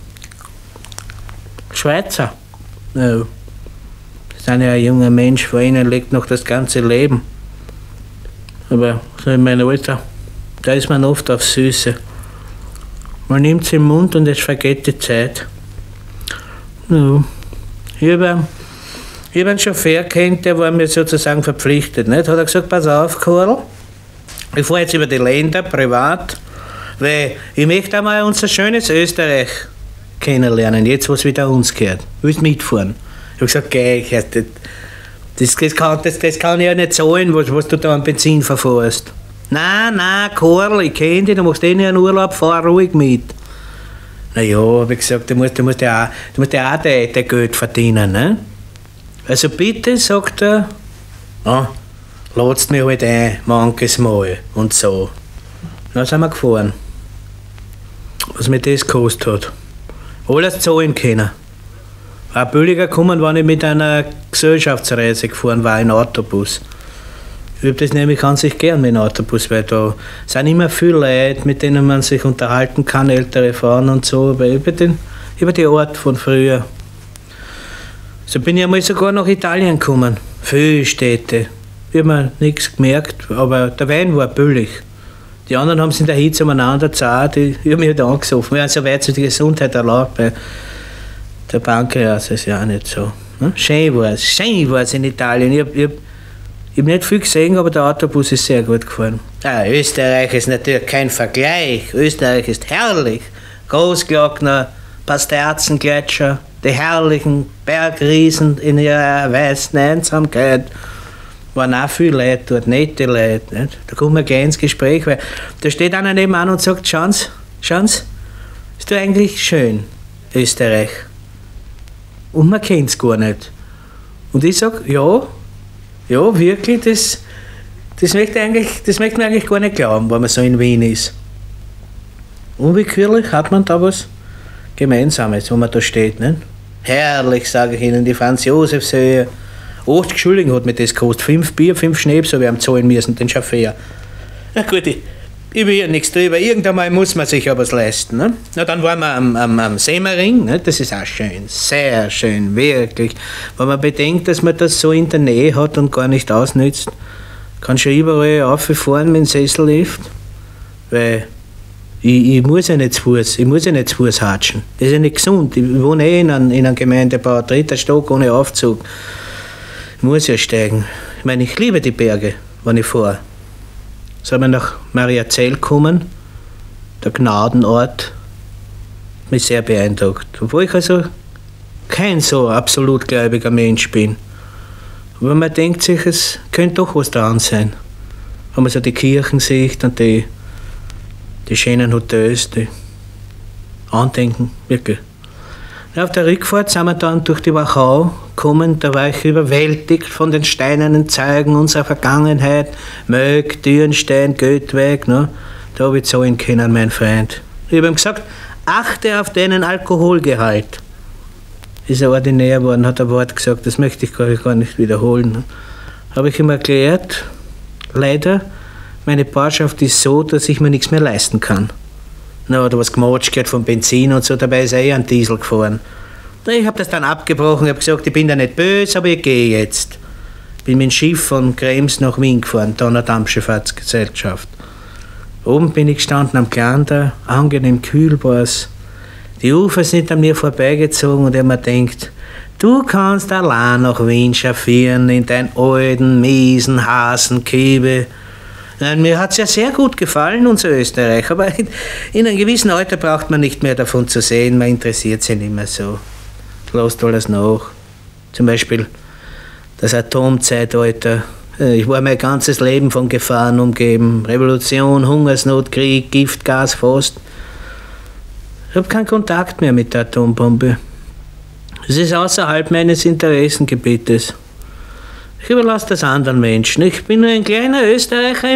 Schweizer. No. Sie sind ja ein junger Mensch, vor Ihnen liegt noch das ganze Leben. Aber so in meinem Alter, da ist man oft auf Süße. Man nimmt es im Mund und es vergeht die Zeit. No. Ich habe einen Chauffeur kennt, der war mir sozusagen verpflichtet. Nicht? Hat er gesagt, pass auf, Karl, ich fahre jetzt über die Länder privat, weil ich möchte einmal unser schönes Österreich kennenlernen, jetzt was wieder uns gehört. Willst mitfahren? Ich habe gesagt, geh, das kann ich ja nicht zahlen, was du da an Benzin verfährst. Nein, Karl, ich kenne dich, du machst eh nicht einen Urlaub, fahr ruhig mit. Na ja, habe ich gesagt, du musst ja auch dein Geld verdienen. Ne? Also bitte, sagt er, ladst mich halt ein, manches Mal und so. Dann sind wir gefahren. Was mir das gekostet hat. Alles zahlen können. Auch billiger gekommen, wenn ich mit einer Gesellschaftsreise gefahren war, in Autobus. Ich habe das nämlich an sich gern mit dem Autobus, weil da sind immer viele Leute, mit denen man sich unterhalten kann, ältere Frauen und so, aber über die Art von früher. So bin ich einmal sogar nach Italien gekommen. Viele Städte. Ich habe mir nichts gemerkt, aber der Wein war billig. Die anderen haben sich in der Hitze umeinander zahlt. Ich habe mich halt angesoffen. Wir haben so weit so die Gesundheit erlaubt, weil der Pankreas ist ja auch nicht so. Schön war es in Italien. Ich habe nicht viel gesehen, aber der Autobus ist sehr gut gefahren. Österreich ist natürlich kein Vergleich. Österreich ist herrlich. Großglockner, Pasterzengletscher, die herrlichen Bergriesen in ihrer weißen Einsamkeit. Waren auch viele Leute dort, nette Leute. Nicht? Da kommen wir gleich ins Gespräch, weil da steht einer nebenan und sagt, Schanz, ist doch eigentlich schön, Österreich. Und man kennt es gar nicht. Und ich sage, ja, wirklich, das möchte man eigentlich gar nicht glauben, wenn man so in Wien ist. Unwillkürlich hat man da was Gemeinsames, wo man da steht. Nicht? Herrlich, sage ich Ihnen, die Franz-Josefs-Höhe. 80 Schulden hat mir das gekostet. 5 Bier, 5 Schnaps habe ich am zahlen müssen, den Chauffeur. Na gut, Ich will ja nichts drüber. Irgendwann mal muss man sich ja was leisten. Ne? Na, dann waren wir am Semmering. Ne? Das ist auch schön, sehr schön, wirklich. Wenn man bedenkt, dass man das so in der Nähe hat und gar nicht ausnützt, kann schon überall rauffahren mit dem Sessellift. Weil ich muss ja nicht zu Fuß hatschen. Das ist ja nicht gesund. Ich wohne in einem Gemeindebau, 3. Stock ohne Aufzug. Ich muss ja steigen. Ich meine, ich liebe die Berge, wenn ich fahre. Sind wir nach Mariazell gekommen, der Gnadenort, mich sehr beeindruckt. Obwohl ich also kein so absolut gläubiger Mensch bin. Aber man denkt sich, es könnte doch was dran sein. Wenn man so die Kirchen sieht und die schönen Hotels, die Andenken, wirklich. Und auf der Rückfahrt sind wir dann durch die Wachau gekommen, da war ich überwältigt von den steinernen Zeugen unserer Vergangenheit. Möck, Dürnstein, Goethweg, ne? Da habe ich zahlen können, mein Freund. Ich habe ihm gesagt, achte auf deinen Alkoholgehalt. Ist er ordinär geworden, hat ein Wort gesagt, das möchte ich gar nicht wiederholen. Ne? Habe ich ihm erklärt, leider, meine Baurschaft ist so, dass ich mir nichts mehr leisten kann. Na, hat er was gematscht gehört vom Benzin und so, dabei ist er eh ein Diesel gefahren. Ich habe das dann abgebrochen, habe gesagt, ich bin da nicht böse, aber ich gehe jetzt. Bin mit dem Schiff von Krems nach Wien gefahren, da eine Dampfschifffahrtsgesellschaft. Oben bin ich gestanden am Glander, angenehm kühl war's. Die Ufer sind an mir vorbeigezogen und ich mir denkt, du kannst allein nach Wien chauffieren in deinen alten, miesen Hasenkiebe. Mir hat es ja sehr gut gefallen, unser Österreich, aber in einem gewissen Alter braucht man nicht mehr davon zu sehen, man interessiert sich nicht mehr so. Lässt alles nach. Zum Beispiel das Atomzeitalter. Ich war mein ganzes Leben von Gefahren umgeben. Revolution, Hungersnot, Krieg, Gift, Gas, Frost. Ich habe keinen Kontakt mehr mit der Atombombe. Es ist außerhalb meines Interessengebietes. Ich überlasse das anderen Menschen. Ich bin nur ein kleiner Österreicher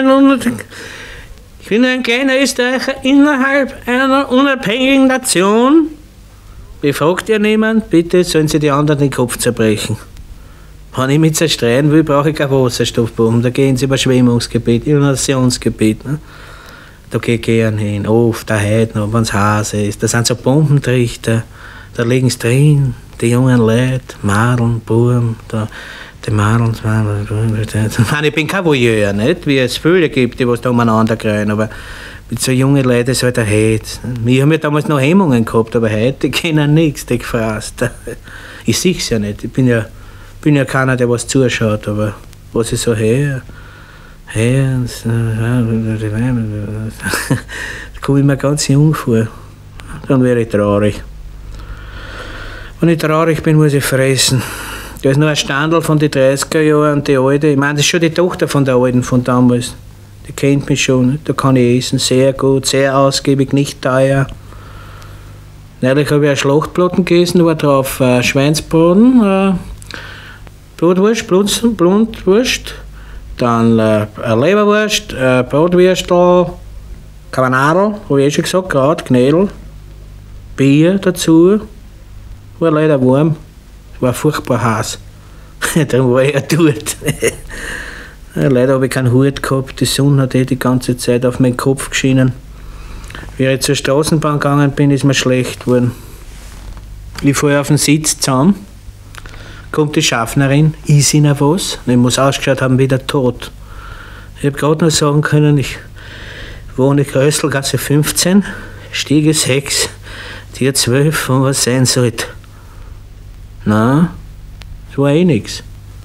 innerhalb einer unabhängigen Nation. Befragt ja niemand, bitte sollen Sie die anderen den Kopf zerbrechen. Wenn ich mich zerstreuen will, brauche ich keine Wasserstoffbomben. Da gehen Sie Überschwemmungsgebiet, Inundationsgebiet. Ne? Da gehe ich gern hin, oft, da heute noch, wenn es heiß ist. Da sind so Bombentrichter, da liegen sie drin, die jungen Leute, Madeln, Buben, die Madeln. Ich bin kein Voyeur, nicht? Wie es viele gibt, die was da umeinander kriegen, aber mit so jungen Leuten ist halt ein Hate. Wir haben ja damals noch Hemmungen gehabt, aber heute kennen nichts, die gefrasst. Ich sehe es ja nicht, ich bin ja keiner, der was zuschaut, aber was ich so höre, da komme ich mir ganz jung vor. Dann wäre ich traurig. Wenn ich traurig bin, muss ich fressen. Da ist noch ein Standel von den 30er Jahren und die alte, ich meine, das ist schon die Tochter von der alten von damals. Die kennt mich schon, da kann ich essen, sehr gut, sehr ausgiebig, nicht teuer. Neulich habe ich ein Schlachtbraten gegessen, da war drauf Schweinsbraten, Blutwurst, dann eine Leberwurst, Bratwürstel, Carbonara, habe ich schon gesagt, Kraut, Knädel, Bier dazu, war leider warm, war furchtbar heiß, darum war ich ja dort. Ja, leider habe ich keinen Hut gehabt, die Sonne hat die ganze Zeit auf meinen Kopf geschienen. Wie ich zur Straßenbahn gegangen bin, ist mir schlecht geworden. Ich fahre auf den Sitz zusammen, kommt die Schaffnerin, ist ihnen was? Und ich muss ausgeschaut haben wie der Tod. Ich habe gerade noch sagen können, ich wohne in Grösselgasse 15, Stiege 6, Tier 12, und was sein sollte. Nein, das war eh nichts.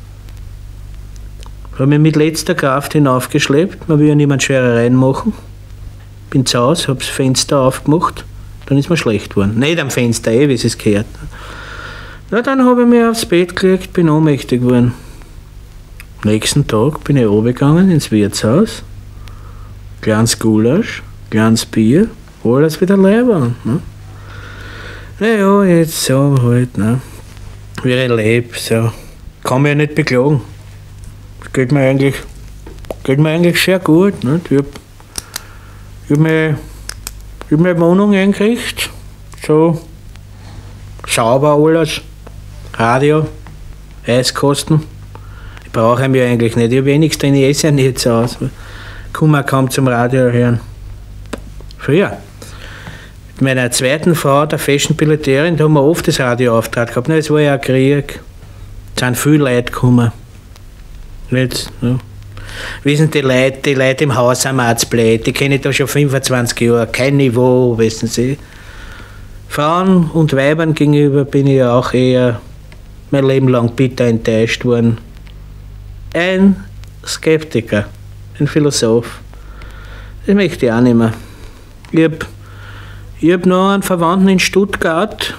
Ich habe mich mit letzter Kraft hinaufgeschleppt, man will ja niemand Scherereien machen. Bin zu Hause, habe das Fenster aufgemacht, dann ist mir schlecht geworden. Nicht am Fenster, wie es gehört. Ja, dann habe ich mich aufs Bett gelegt, bin ohnmächtig geworden. Am nächsten Tag bin ich runtergegangen ins Wirtshaus, kleines Gulasch, kleines Bier, alles wieder leibern. Ne? Naja, jetzt so halt, ne? Wie ich lebe, so. Kann mich ja nicht beklagen. Das geht mir eigentlich sehr gut. Ne? Ich hab meine Wohnung eingerichtet, so sauber alles, Radio, Eiskosten. Ich brauche ihn ja eigentlich nicht, ich habe nichts drin, ich esse ja nicht zu Hause. kann man kaum zum Radio hören. Früher. Mit meiner zweiten Frau, der Fashion-Pilotärin, da haben wir oft das Radio aufgetragen gehabt. Es war ja ein Krieg. Es sind viele Leute gekommen. Nicht, ja. Wissen die Leute im Haus sind auch zu blöd. Die kenne ich da schon 25 Jahre. Kein Niveau, wissen Sie. Frauen und Weibern gegenüber bin ich ja auch eher mein Leben lang bitter enttäuscht worden. Ein Skeptiker, ein Philosoph. Das möchte ich auch nicht mehr. Ich hab noch einen Verwandten in Stuttgart,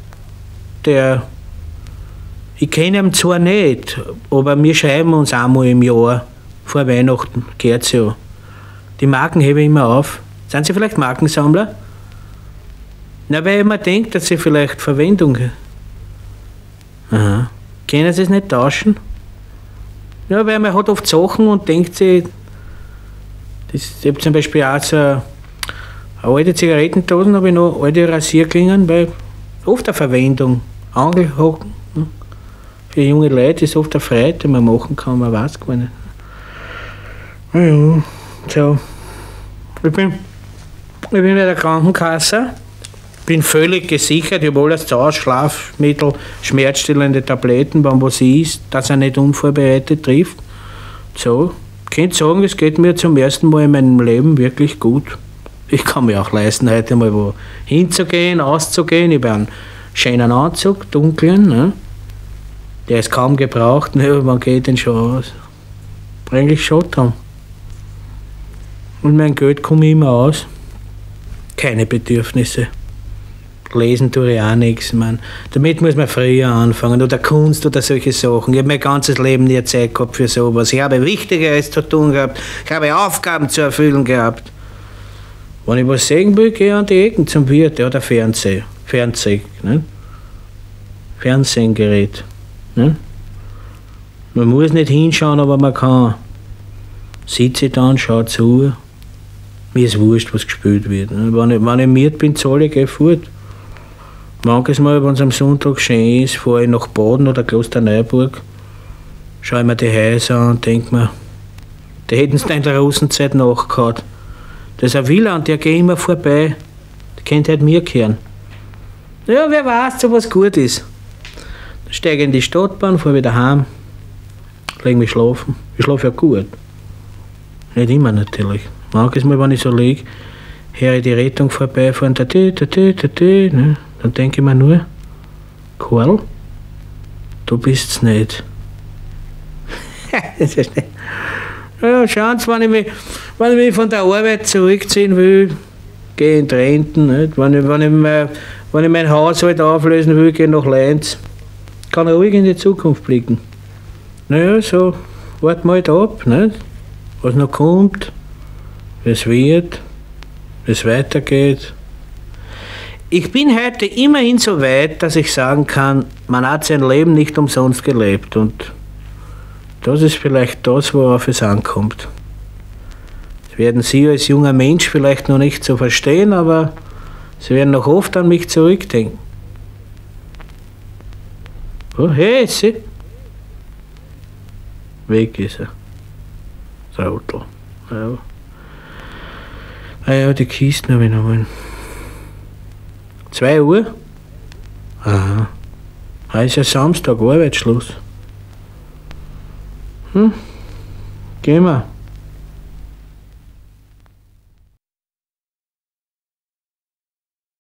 ich kenne ihn zwar nicht, aber wir schreiben uns einmal im Jahr, vor Weihnachten, geht's ja. Die Marken hebe ich immer auf. Sind Sie vielleicht Markensammler? Na, weil ich mir denke, dass Sie vielleicht Verwendung haben. Aha. Können Sie es nicht tauschen? Ja, weil man hat oft Sachen und denkt sich, ich habe zum Beispiel auch so eine alte Zigarettendosen, habe ich noch alte Rasierklingen, weil oft eine Verwendung. Angelhaken. Für junge Leute ist oft eine Freude, die man machen kann, man weiß gar nicht. Ja, so. Ich bin bei der Krankenkasse, bin völlig gesichert, ich habe alles zu Hause, Schlafmittel, schmerzstillende Tabletten, wenn was ist, dass er nicht unvorbereitet trifft. So, ich könnte sagen, es geht mir zum ersten Mal in meinem Leben wirklich gut. Ich kann mir auch leisten, heute mal wo hinzugehen, auszugehen. Ich habe einen schönen Anzug, dunklen, ne? Der ist kaum gebraucht, ne? Man geht den schon aus. Eigentlich schon dran. Und mein Geld komme ich immer aus. Keine Bedürfnisse. Lesen tue ich auch nichts. Damit muss man früher anfangen. Oder Kunst oder solche Sachen. Ich habe mein ganzes Leben nie Zeit gehabt für sowas. Ich habe Wichtigeres zu tun gehabt. Ich habe Aufgaben zu erfüllen gehabt. Wenn ich was sehen will, gehe ich an die Ecken zum Wirt. Der hat ein Fernsehgerät. Ne? Man muss nicht hinschauen, aber man kann. Sitze dann, schaue zu. Mir ist wurscht, was gespielt wird. Ne? Wenn ich miert bin, zahle ich, gehe fort. Manches Mal, wenn es am Sonntag schön ist, fahre ich nach Baden oder Klosterneuburg, schaue ich mir die Häuser an und denke mir, die hätten es in der Russenzeit nachgehauen. Das ist ein Wieland, der geht immer vorbei. Der könnte halt mir kehren. Ja, wer weiß, so was gut ist. Dann steige ich in die Stadtbahn, fahre wieder heim, lege mich schlafen. Ich schlafe ja gut. Nicht immer natürlich. Manches Mal, wenn ich so liege, höre ich die Rettung vorbeifahren, ne? Dann denke ich mir nur, Karl, du bist's nicht. Das ist nicht. Ja, schauen Sie, wenn ich mich von der Arbeit zurückziehen will, gehe in die Renten. Nicht? Wenn ich mein Haushalt auflösen will, gehe ich nach Lenz. Kann ruhig in die Zukunft blicken. Naja, so, warten wir halt ab, nicht? Was noch kommt, wie es wird, wie es weitergeht. Ich bin heute immerhin so weit, dass ich sagen kann, man hat sein Leben nicht umsonst gelebt. Und das ist vielleicht das, worauf es ankommt. Das werden Sie als junger Mensch vielleicht noch nicht so verstehen, aber Sie werden noch oft an mich zurückdenken. Oh, hey, Sie. Weg ist er. Das Auto. Ja. Ah ja, die Kisten habe ich noch mal. 2 Uhr? Aha. Heute ist ja Samstag, Arbeitsschluss. Gehen wir.